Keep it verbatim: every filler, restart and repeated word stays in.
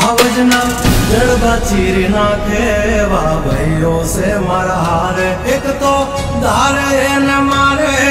आवजना जड़बा चीरी नाखे वा भाइयों से मारा हारे एक तो धारे न मारे